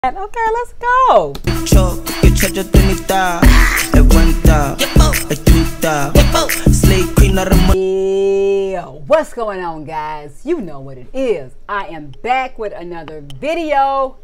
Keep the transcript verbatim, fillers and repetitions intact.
Okay, let's go. Yeah, what's going on, guys? You know what it is. I am back with another video.